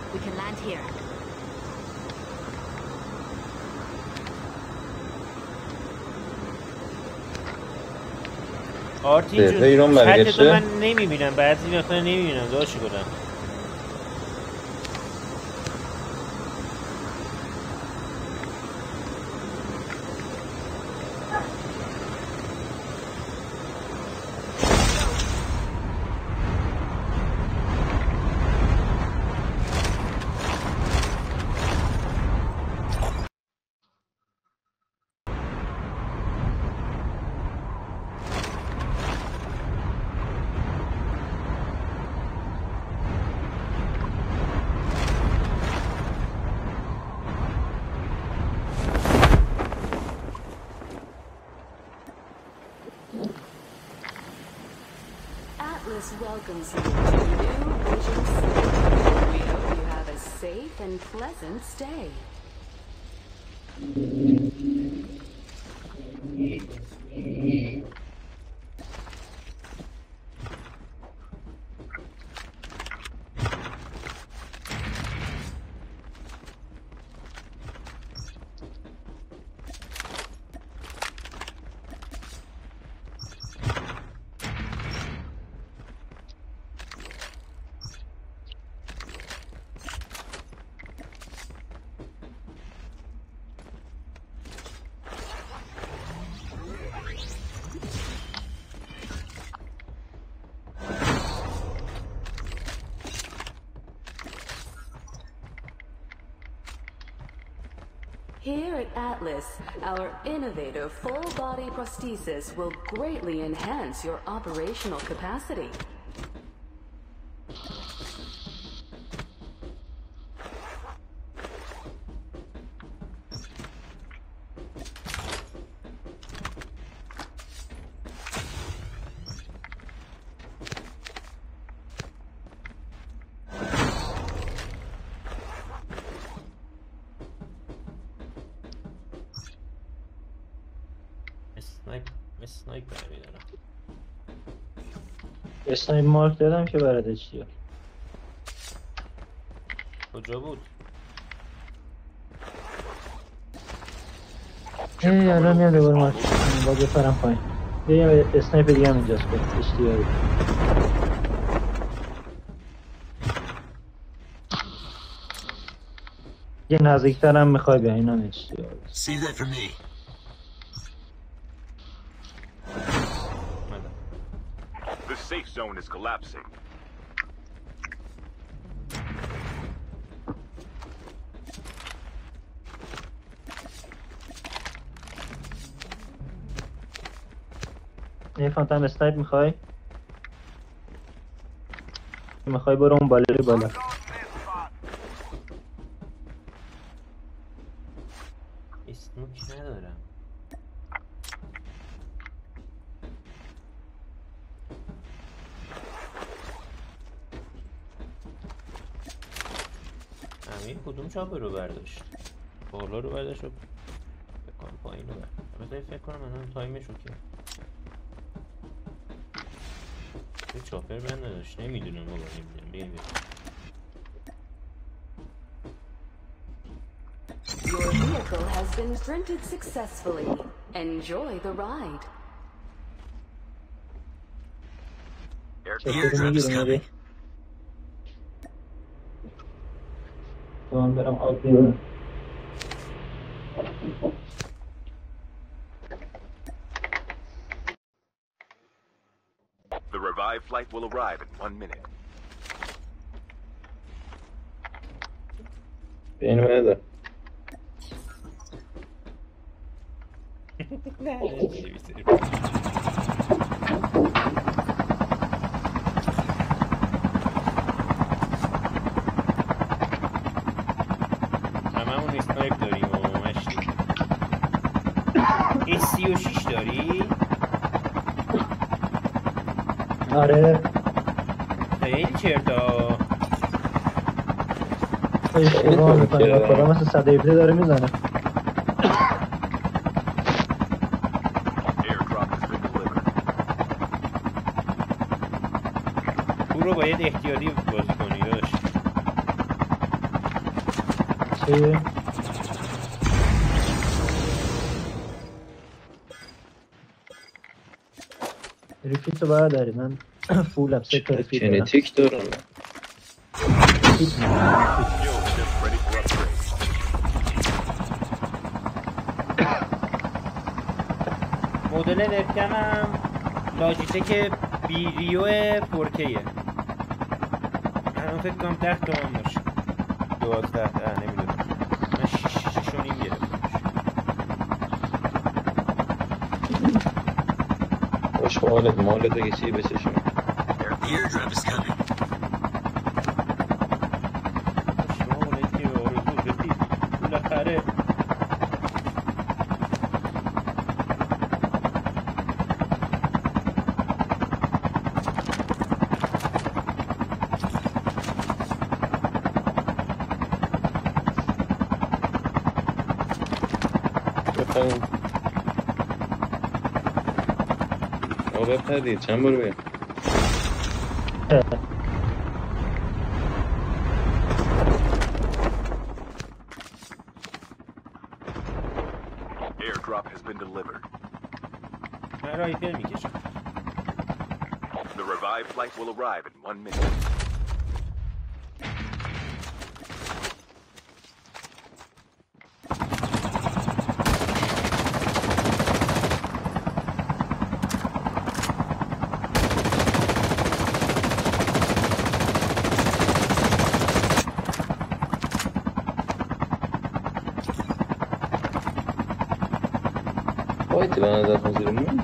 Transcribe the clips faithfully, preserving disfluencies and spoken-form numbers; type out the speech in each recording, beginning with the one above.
We can land here. آرتین جون چت تو من نمیبینم، بعضی وقتا نمیبینم، داشت کنم. Welcomes you to New Vision City. We hope you have a safe and pleasant stay. Here at Atlas, our innovative full-body prosthesis will greatly enhance your operational capacity. اسنایپ مارک دادم که برات چیه؟ کجا بود؟ ای الان میام دوباره مارک با بفرم پایین. یه اسنایپ دیگه هم اینجاست که اشتیاری. یه نزدیکتر هم میخوای بیا اینم اشتیاری. See that for me. The safe zone is collapsing. یه فانتام اسنایپ میخوای؟ میخوای برو اون بالری بالا. اسنوک ندارم. امیر کدوم چاپر رو برداشت؟ بالا رو برداشت و بکنم پایین رو برداشت. بذاری فکر کنم الان تایمشو که یه چاپر بند نداشت. نمیدونم بابا نمیدونم. بیایم بیایم. Your vehicle has been printed successfully. Enjoy the ride. Airdrop is coming. من برم آب بیارم. The revived flight will arrive in one minute. بین بده. هممون اسنایپ داریم و مشتی. این سی و شیش داری؟ آره. خیلی چرتا. اشتباه میکنه. خدا مثل صد هفده داره میزنه. او رو باید احتیاطی بازی کنی داشت. اه. ریفیت رو برداری من فولم سه تا ریفیت دارم. ژنتیک دارم. ریفیت می‌کنم. Skill chip ready for upgrade. مدل وبکمم لاجیتک بیریو فور کیه. الان فکر کنم ده تومن باشه. دوازده اه نمیدونم. من شیش شیش و نیم گرفتمش. خوش حالت مالت بگی چی بشه شما. The airdrop is coming. شما مالت که به آرزو رسید. بالاخره بخواهیم آقا بپردید چند بار بگم Airdrop has been delivered. من رایفل میکشم. The revived flight will arrive in one minute. فایتی به نظر حضورمون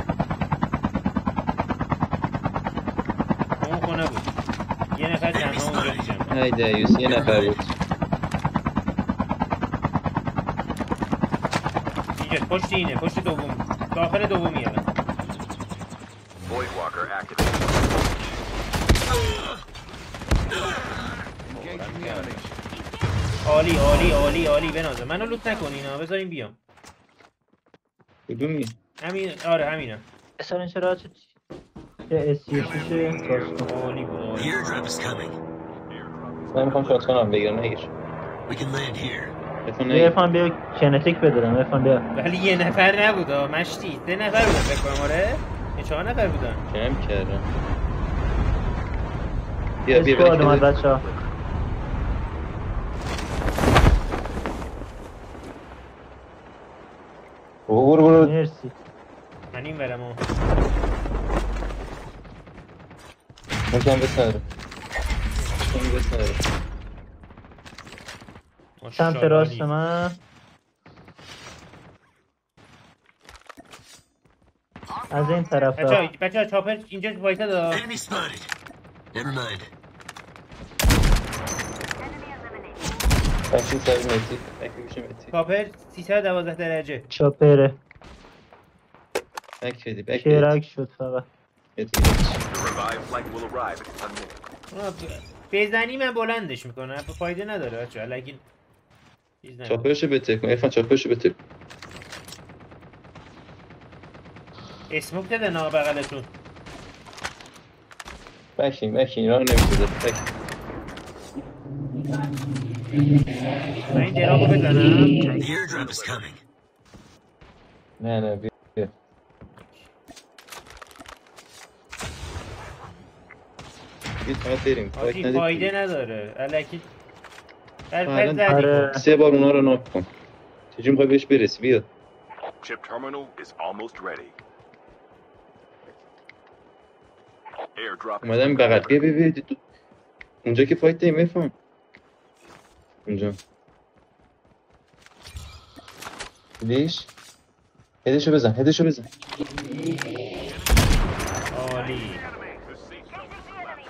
اون خونه بود. یه نفر تنها اونجا میشم. ای دیوس یه نفر بود اینجا پشت اینه. پشت دوم. داخل دومی الان. Void Walker activated. عالی عالی عالی عالی بنازه. منو لوت نکنین ها. بذارین بیام. کدومی؟ همین آره همینم. اصلا این چرا چه یه اسی شیشه باز کن. عالی بود The عالی. airdrop is coming. من میخوام شات کنم بگیرم نگیر We can land here. بتون یه نگیر افان بیا کنتیک بدادم افان بیا. ولی یه نفر نبود ها. مشتی. سه نفر بودن فکر کنم آره. یه چهار نفر بودن. کم کردم بیا بیا اسکواد اومد بیا بچه ها. برو برو مرسی. من این برم ها. مکم بسره مکم بسره سمت راست من از این طرف بچه ها رفت. بچه ها چاپر اینجا وایسا دا. Enemy spotted. Never mind. بچین سر متی بکی بشه متی چاپر سیصد و دوازده درجه. چاپره بک بدی بک شیرک شد فقط. بدی The revived flight will arrive in one minute. اونا ب- بزنی من بلندش میکنم. فایده نداره بچه ها. لگین چیز نداره. چاپرشو بتر کن افان چاپرشو بتر کن اسموک داده نا بغلتون. بکین بکین راه نمیشه بک من این درابو بزنم. The airdrop is coming. نه نه بیا بیا بیا فقط بریم فایت آجی فایده ندید نداره. الکی هر آره. پر زدی. آره. سه بار اونا رو ناک کن چجوری میخوای بهش برسی بیا Chip terminal is almost ready. Airdrop has اومدم been بغل بیا delivered. بیا بیا دو- اونجا که فایت داریم افان اونجا لیش هدشو بزن هدشو بزن عالی. The safe zone is collapsing.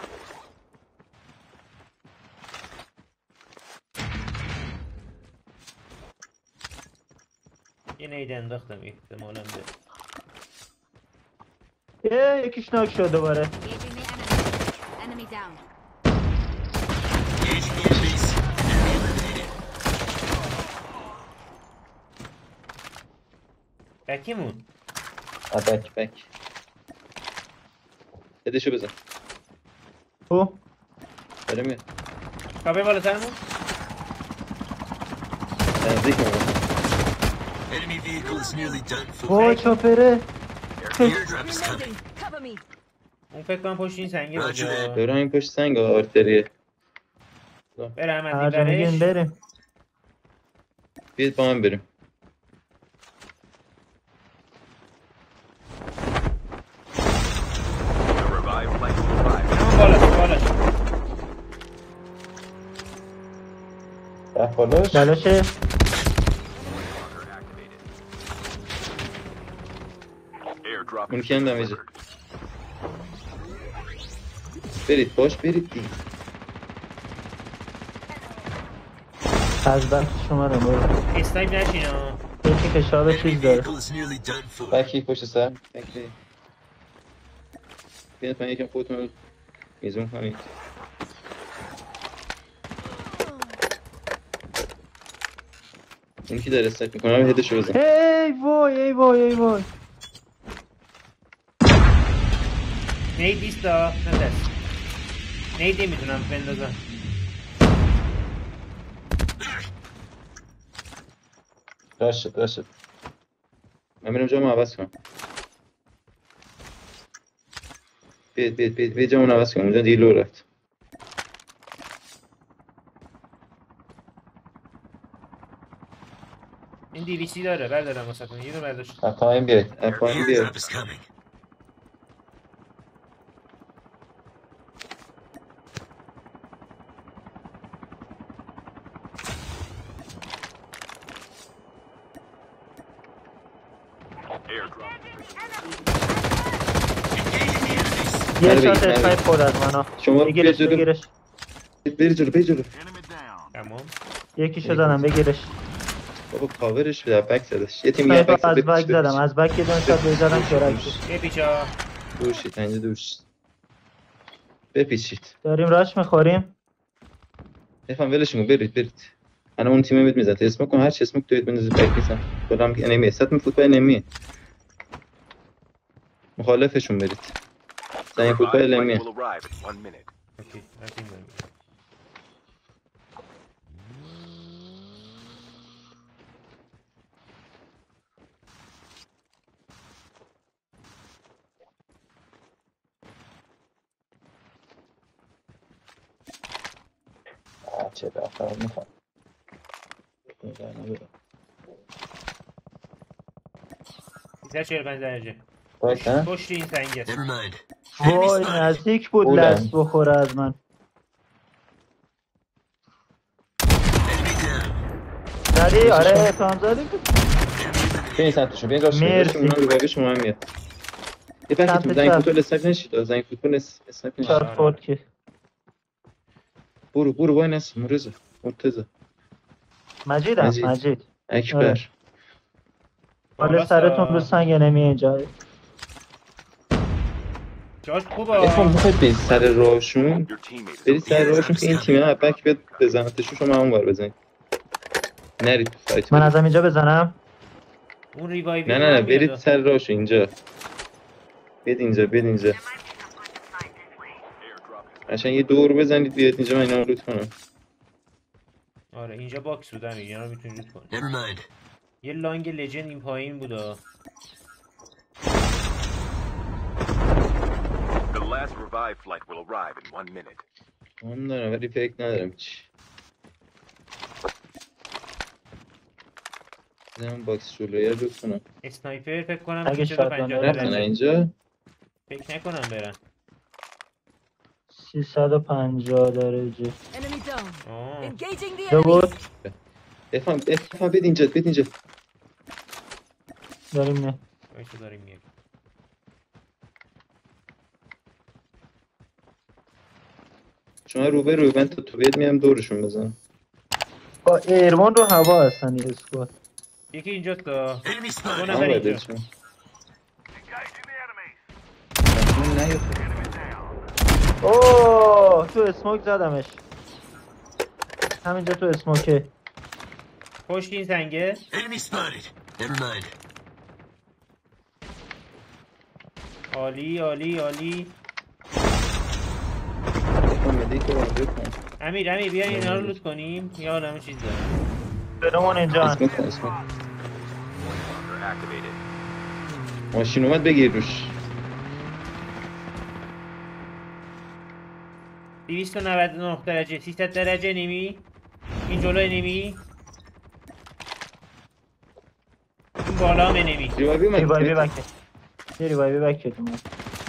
یه نید انداختم احتمالا به یه یکیش ناک شد دوباره. Engaging the enemy. Enemy down. Engaging the enemies. Enemy eliminated. بکیمون. آه بک بک هدشو بزن تو داره میاد کابه بالا سرمون. نزدیک من. Enemy vehicle is nearly done for. وای چاپره. The airdrop is coming. Cover me. اون فکر کنم پشت این سنگه Roger باشه. that. دوران این پشت سنگ آرتریه. برم هر از جا میگین این بریم. بیاید با هم بریم. The revived flight will arrive. همون بالا بالا. رفت بالاش. بلاشه. Locker activated. Airdrop اون is کی هم دمیجه. delivered. برید باش برید دیگه. از بخش شما رو برو. اسنایپ نشین ها. یکی که شاب Enemy چیز داره. vehicle is nearly done for. بکی پشت سر. بکی. بیاید من یکم خودتون رو میزون کنید. این کی داره استک میکنه رو هدشو بزن. ای وای ای وای ای وای. نید بیستا ندست. نید نمیتونم بندازم. راش شد راش شد. من میرم جامو عوض کنم. بیاید بیاید بیاید بیاید جامو عوض کنم. اونجا دیگه لو رفت. این دیویسی داره بردارم واسه کنم. یه رو برداشت. از پایین بیاید. از The پایین بیاید. airdrop is coming. Airdrop. Engaging the enemies. یه نره شات بگیر، نره اسنایپ خورد از منو. شما بگیرش بیا جلو. بگیرش. برید جلو برید جلو. تمام. یکیشو زدم بگیرش. بابا کاورش بده بک زدش. یه تیم یه اسنایپ بک از زد. بک زدم از بک یه دونه شات بزدم کرک شد. یه پیچا. دوشید اینجا دوشید. بپیچید. داریم راش میخوریم. نفهم ولشون برید برید. انا اون تیم میاد میزنه اسمو کن هر چی اسمو دوید بندازید بک میزن. کلام که انمی است. من فوتبال انمی. مخالفشون برید. زنگ Revived فوتبال flight انمی. will arrive in one minute. اوکی. رفتیم بریم. چه رفتار میخوام. سیصد و چهل و پنج درجه. وایس ها. پشت این سنگه. Never mind. وای نزدیک بود بودم. دست بخوره از من. Enemy down. زدی آره تو هم زدی بود. ببین سمتشون ببین راست مرسی. اونا رو بگه شما هم میاد. یه بکتون سمت زنگ چپ. فوتبال اسنایپ نشید. زنگ فوتبال اس- اسنایپ نشید. چهار فورد که. برو برو وای نس مرزا مرتضی مجیدم مجید. مجید. اکبر. آره. حالا سرتون رو سنگ نمی اینجا. جاش افهم خوبه. میخواید برید سر راهشون Your teammates برید will سر راهشون که این تیم هم بک بیاد بزنتشون شما همون بر بزنید نرید تو فایت من برید. ازم اینجا بزنم. اون ریوایو. نه نه نه برید سر راهشون اینجا بیاد اینجا بیاد اینجا airdrop is عشان یه دور بزنید بیاد اینجا من اینا رو لوت کنم. آره اینجا باکس بودن اینا رو میتونی لوت کنی. Never mind. یه لانگ لجند این پایین بودا. the last revived flight will arrive in one minute. من دارم ولی فکر ندارم چی. بزنم باکس جلویه رو لوت کنم. اسنایپر فکر کنم اگه سیصد و پنجاه شاتگان رفتن درجه. اینجا فکر نکنم برن. سیصد و پنجاه درجه. Enemy down. آه. Engaging the دو enemy. بود. افهم افهم بیاد اینجا بیاد اینجا داریم نه. وایسا داریم میگم. شما رو به رو من تا تو بیاد میام دورشون بزنم. با ایروان رو هوا هستن یه اسکواد. یکی اینجاست دا. Enemy دو spotted. نفر من باید اینجا. شما تصمیم نیاد. اوه تو اسموک زدمش. همینجا تو اسموکه. پشت این سنگه. Enemy spotted. Never mind. عالی عالی عالی. افهم مدی که باید بکن. امیر امیر بیا اینا رو لوت کنیم. یا عالمه چیز دارم. برمون اینجا اسم کن اسم کن. Walker activated. ماشین اومد بگیر روش. دویست و نود و نه درجه، سیصد درجه نیمی. این جلوی نیمی. این بالا هم نیمی. ریوایوی اومد. ریوایوی بکت یه ریوایوی بکت اومد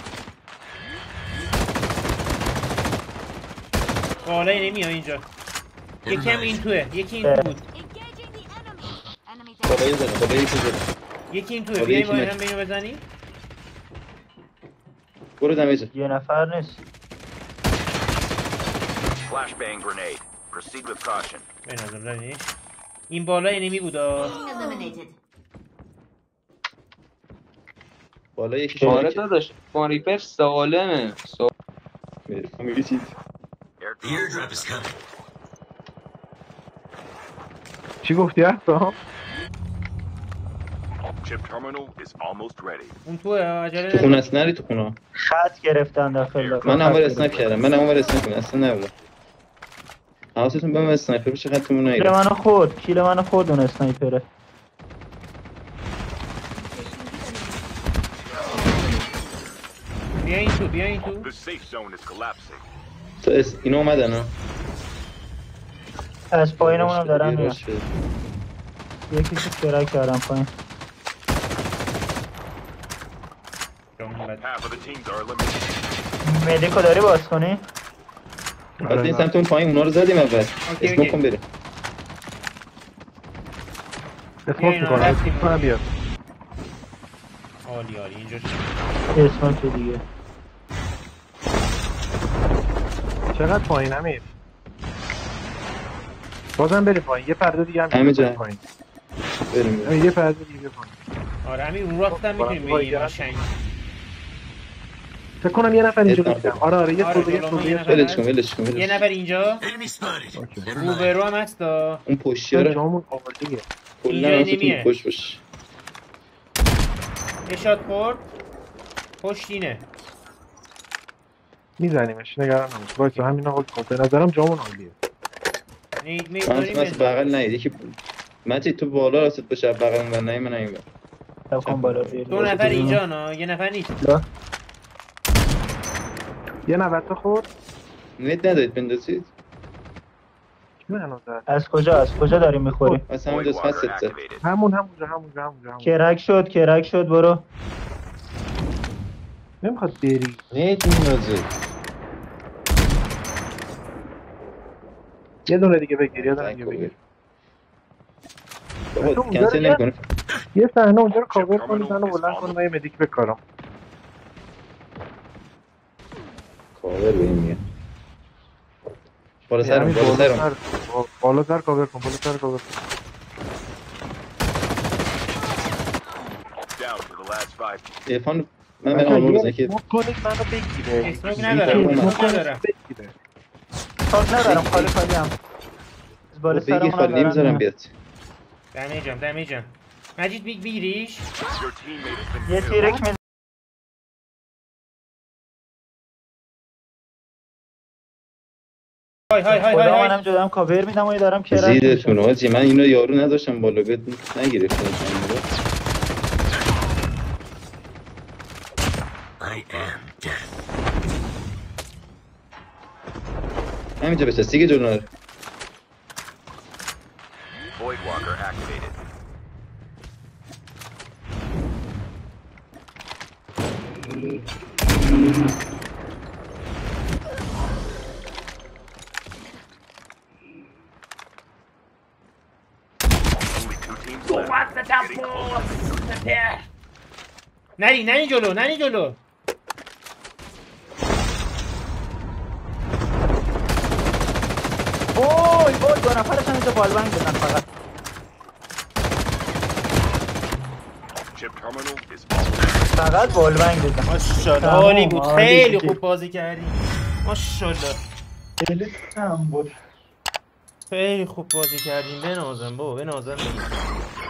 بالای نمی ها اینجا. یکی هم این توه، یکی این تو بود. Engaging the enemy. Enemy down. بالایی زدم بالایی یکی زدم. یکی این توه، بالای بیایی یکی با نک. هم به اینو بزنی. برو دمیجه. یه نفر نیست Flashbang grenade. Proceed with caution. به نظر دارینش. این بالای نمی بودا. Eliminated. بالایی یکی آره شده. داداش فان ریپر سالمه سال... میگه چی؟ The airdrop is coming. چی گفتی احسان؟ Chip terminal is almost ready. اون توه عجله تو خونه نداری. است نری تو خونه. خط گرفتن داخل من اول اسنایپ کردم. من اول اسنایپ کردم. اصلا نبودم. حواستون به من اسنایپر بشه خطمون کیل نگیره. منو خورد کیل منو خورد اون اسنایپره بیا این تو، بیا این تو. The safe zone is collapsing. تو اس اینا اومدن ها. از پایینمونم دارن یه میرن راش بده. یکیشو کرک کردم پایین جامون بد. Half of the teams are eliminated. مدیکو داری باز کنی؟ بعد این سمت اون پایین اونا رو زدیم اول. اوکی، اسم اوکی. کن بریم. اسموک اینا میکنم رفتیم. اسموک کنم بیاد. عالی عالی اینجا شد. اسمو که دیگه چقدر پایین امیر؟ بازم بری پایین یه پرده دیگه هم همه بری جا. پایین. بریم بریم. امیر، یه پرده دیگه پایین. آره همین رو راست هم میتونیم وای، بگیم وای، قشنگ. فکر کنم یه نفر اینجا یه دیدم. آره آره یه آره، طول یه جلو طول ما یه یه طول. ولش کن ولش کن یه ولش کن. نفر اینجا Enemy spotted. اوکی. Never رو mind. به رو هم هستا. اون پشتی رو جامون آوردیه. اینجا کلا نیمیه. واسه پشت باش. یه شات خورد. پشتینه. میزنیمش نگران نباش. وایسا همینا هولد کن. به نظرم جامون عالیه. نید مید من داریم از بغل نید یکی مجید تو بالا راست باشه بغل من نه من نمیبرم. تکون بالا بیاری دو نفر اینجا نه یه نفر نیست. لا. یه نوت خورد. نت ندارید بندازید. کی منو زد؟ از کجا از کجا داری میخوری؟ از همون Void جاست Walker هست زد. activated. همون همونجا همونجا همونجا همونجا. کرک شد کرک شد برو نمیخواد بری. نت میندازه. یه دونه دیگه بگیر یه دونه دیگه بگیر. بابا تو کنسل اونجا نمیکنه. یه صحنه اونجا رو کاور کنی منو بلند کن من یه مدیک بکارم. کاور به این میگه. بالا سرم بالا سرم. بالا سر کاور کن بالا سر کاور کن. Down to the last five. ارفان من من آلبوم بزنم که اسموک کنید منو بگیره. اسموک ندارم اومد. اسموک ندارم. بگیره. خاک ندارم خالی خالی هم از بالا بگی سرمون خالی نمیذارم بیاد. دمیجم دمیجم. مجید بیگ بیریش. Your teammate has been یه killed. تیرک می های های های های خدا های. منم جدام کاور میدم و دارم کرک زیدتون میشم آجی من اینو یارو نداشتم بالا بهت نگرفتم. I am death. همینجا بچه دیگه جلو نره. Void Walker activated. Only two teams left. Getting closer. نری نری جلو نری جلو. وای وای دو نفرشون اینجا بالبنگ بزن فقط Chip terminal is almost فقط بالبنگ بزن ماشاءالله تمام، عالی بود عالی خیلی دیگه. خوب بازی کردی. ماشاءالله خیلی هم بود خیلی خوب بازی کردیم. بنازم بابا بنازم.